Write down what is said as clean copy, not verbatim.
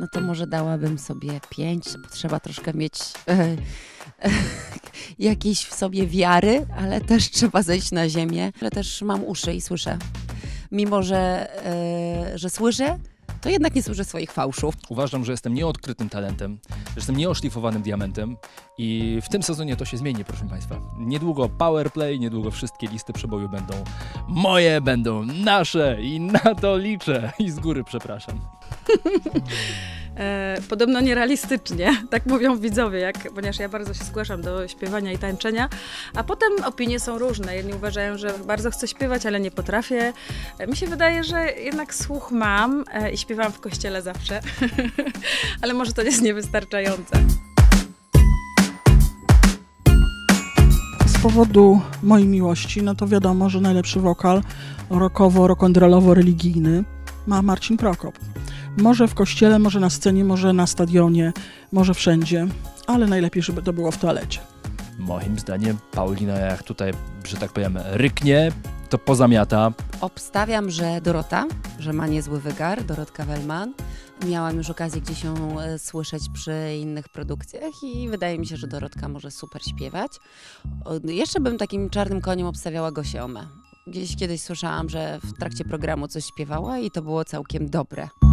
no to może dałabym sobie 5. Trzeba troszkę mieć jakiejś w sobie wiary, ale też trzeba zejść na ziemię. Ale też mam uszy i słyszę. Mimo, że słyszę, to jednak nie słyszę swoich fałszów. Uważam, że jestem nieodkrytym talentem, że jestem nieoszlifowanym diamentem i w tym sezonie to się zmieni, proszę Państwa. Niedługo Powerplay, niedługo wszystkie listy przeboju będą moje, będą nasze i na to liczę. I z góry przepraszam. Podobno nierealistycznie, tak mówią widzowie, ponieważ ja bardzo się zgłaszam do śpiewania i tańczenia, a potem opinie są różne. Jedni uważają, że bardzo chcę śpiewać, ale nie potrafię. Mi się wydaje, że jednak słuch mam i śpiewam w kościele zawsze, ale może to jest niewystarczające. Z powodu mojej miłości, no to wiadomo, że najlepszy wokal rockowo-rock'n'rollowo-religijny ma Marcin Prokop. Może w kościele, może na scenie, może na stadionie, może wszędzie, ale najlepiej, żeby to było w toalecie. Moim zdaniem Paulina, jak tutaj, że tak powiem, ryknie, to pozamiata. Obstawiam, że Dorota, że ma niezły wygar, Dorotka Wellman. Miałam już okazję gdzieś ją słyszeć przy innych produkcjach i wydaje mi się, że Dorotka może super śpiewać. Jeszcze bym takim czarnym koniem obstawiała Gosię Omę. Gdzieś kiedyś słyszałam, że w trakcie programu coś śpiewała i to było całkiem dobre.